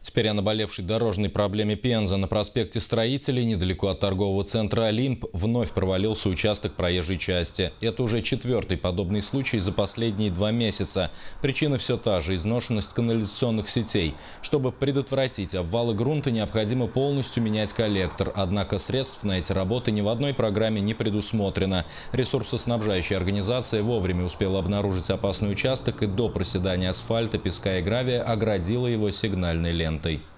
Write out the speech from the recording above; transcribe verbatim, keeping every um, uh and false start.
Теперь о наболевшей дорожной проблеме Пензы. На проспекте Строителей, недалеко от торгового центра «Олимп», вновь провалился участок проезжей части. Это уже четвертый подобный случай за последние два месяца. Причина все та же – изношенность канализационных сетей. Чтобы предотвратить обвалы грунта, необходимо полностью менять коллектор. Однако средств на эти работы ни в одной программе не предусмотрено. Ресурсоснабжающая организация вовремя успела обнаружить опасный участок и до проседания асфальта, песка и гравия оградила его сигнальной лентой.